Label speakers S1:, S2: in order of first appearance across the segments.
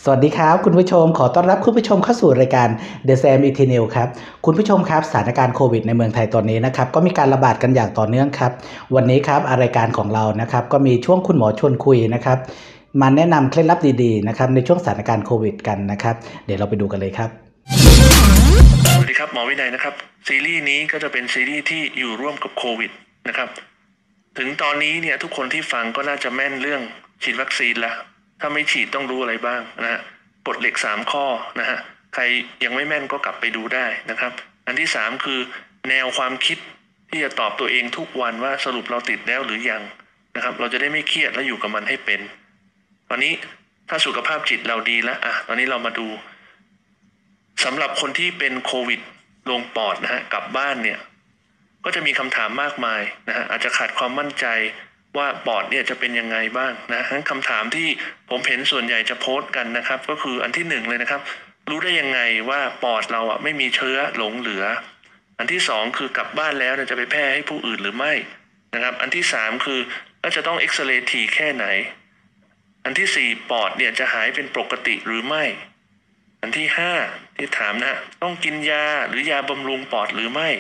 S1: สวัสดีครับคุณผู้ชมขอต้อนรับคุณผู้ชมเข้าสู่รายการ The Sam e t e r n a l ครับคุณผู้ชมครับสถานการณ์โควิดในเมืองไทยตอนนี้นะครับก็มีการระบาดกันอย่างต่อเนื่องครับวันนี้ครับรายการของเรานะครับก็มีช่วงคุณหมอชวนคุยนะครับมาแนะนำเคล็ดลับดีๆนะครับในช่วงสถานการณ์โควิดกันนะครับเดี๋ยวเราไปดูกันเลยครับ
S2: สวัสดีครับหมอวินัยนะครับซีรีส์นี้ก็จะเป็นซีรีส์ที่อยู่ร่วมกับโควิดนะครับถึงตอนนี้เนี่ยทุกคนที่ฟังก็น่าจะแม่นเรื่องฉีดวัคซีนแล้วถ้าไม่ฉีดต้องรู้อะไรบ้างนะฮะกฎเหล็ก3ข้อนะฮะใครยังไม่แม่นก็กลับไปดูได้นะครับอันที่3คือแนวความคิดที่จะตอบตัวเองทุกวันว่าสรุปเราติดแล้วหรือยังนะครับเราจะได้ไม่เครียดและอยู่กับมันให้เป็นตอนนี้ถ้าสุขภาพจิตเราดีแล้วตอนนี้เรามาดูสำหรับคนที่เป็นโควิดลงปอดนะฮะกลับบ้านเนี่ยก็จะมีคำถามมากมายนะฮะอาจจะขาดความมั่นใจว่าปอดเนี่ยจะเป็นยังไงบ้างนะทั้งคำถามที่ผมเห็นส่วนใหญ่จะโพสต์กันนะครับก็คืออันที่1เลยนะครับรู้ได้ยังไงว่าปอดเราไม่มีเชื้อหลงเหลืออันที่2คือกลับบ้านแล้วจะไปแพร่ให้ผู้อื่นหรือไม่นะครับอันที่3คือแล้วจะต้องเอ็กซเรย์ถี่แค่ไหนอันที่4ปอดเนี่ยจะหายเป็นปกติหรือไม่อันที่5ที่ถามนะต้องกินยาหรือยาบำรุงปอดหรือไม่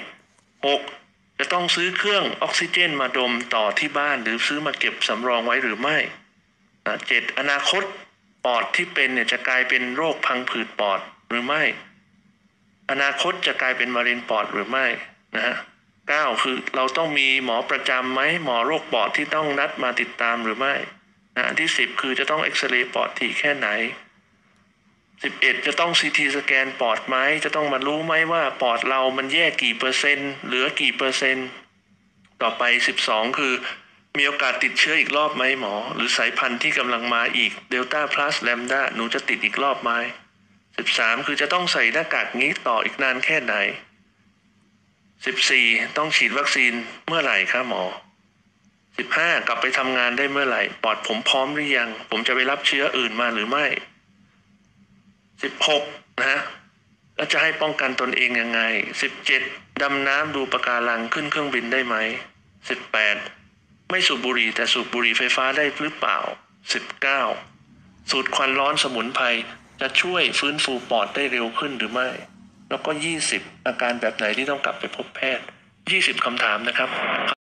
S2: 6จะต้องซื้อเครื่องออกซิเจนมาดมต่อที่บ้านหรือซื้อมาเก็บสำรองไว้หรือไม่7อนาคตปอดที่เป็นเนี่ยจะกลายเป็นโรคพังผืดปอดหรือไม่อนาคตจะกลายเป็นมะเร็งปอดหรือไม่นะฮะ9คือเราต้องมีหมอประจำไหมหมอโรคปอดที่ต้องนัดมาติดตามหรือไม่อันที่10คือจะต้องเอ็กซเรย์ปอดถี่แค่ไหน11จะต้องซีทีสแกนปอดไหมจะต้องมารู้ไหมว่าปอดเรามันแยกกี่เปอร์เซ็นต์เหลือกี่เปอร์เซ็นต์ต่อไป12คือมีโอกาสติดเชื้ออีกรอบไหมหมอหรือสายพันธุ์ที่กำลังมาอีกเดลต้าพลัสแลมด้าหนูจะติดอีกรอบไหม13คือจะต้องใส่หน้ากากนี้ต่ออีกนานแค่ไหน14ต้องฉีดวัคซีนเมื่อไหร่คะหมอ15กลับไปทำงานได้เมื่อไหร่ปอดผมพร้อมหรือยังผมจะไปรับเชื้ออื่นมาหรือไม่16นะฮะแล้วจะให้ป้องกันตนเองยังไง17ดำน้ำดูปะการังขึ้นเครื่องบินได้ไหม18ไม่สูบบุหรี่แต่สูบบุหรี่ไฟฟ้าได้หรือเปล่า19สูดควันร้อนสมุนไพรจะช่วยฟื้นฟูปอดได้เร็วขึ้นหรือไม่แล้วก็20อาการแบบไหนที่ต้องกลับไปพบแพทย์20คำถามนะครับ